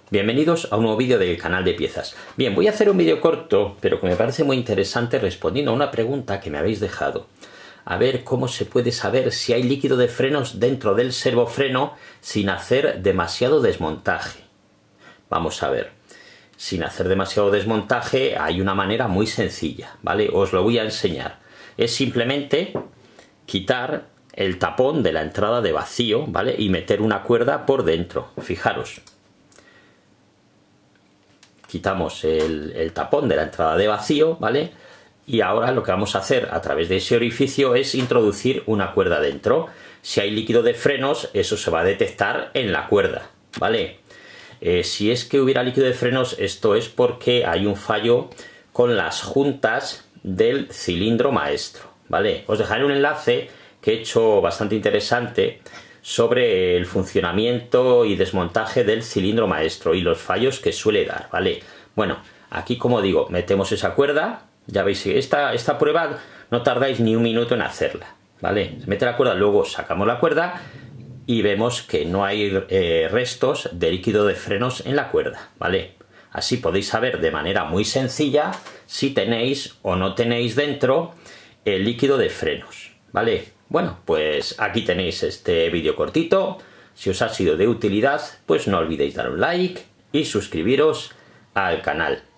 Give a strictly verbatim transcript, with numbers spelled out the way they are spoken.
Bienvenidos a un nuevo vídeo del canal de piezas. Bien, voy a hacer un vídeo corto, pero que me parece muy interesante respondiendo a una pregunta que me habéis dejado. A ver cómo se puede saber si hay líquido de frenos dentro del servofreno sin hacer demasiado desmontaje. Vamos a ver. Sin hacer demasiado desmontaje hay una manera muy sencilla, ¿vale? Os lo voy a enseñar. Es simplemente quitar el tapón de la entrada de vacío, ¿vale? Y meter una cuerda por dentro. Fijaros. Quitamos el, el tapón de la entrada de vacío, ¿vale? Y ahora lo que vamos a hacer a través de ese orificio es introducir una cuerda dentro. Si hay líquido de frenos, eso se va a detectar en la cuerda, ¿vale? Eh, si es que hubiera líquido de frenos, esto es porque hay un fallo con las juntas del cilindro maestro, ¿vale? Os dejaré un enlace que he hecho bastante interesante sobre el funcionamiento y desmontaje del cilindro maestro y los fallos que suele dar, ¿vale? Bueno, aquí como digo, metemos esa cuerda, ya veis, esta, esta prueba no tardáis ni un minuto en hacerla, ¿vale? Se mete la cuerda, luego sacamos la cuerda y vemos que no hay eh, restos de líquido de frenos en la cuerda, ¿vale? Así podéis saber de manera muy sencilla si tenéis o no tenéis dentro el líquido de frenos, ¿vale? Bueno, pues aquí tenéis este vídeo cortito. Si os ha sido de utilidad, pues no olvidéis dar un like y suscribiros al canal.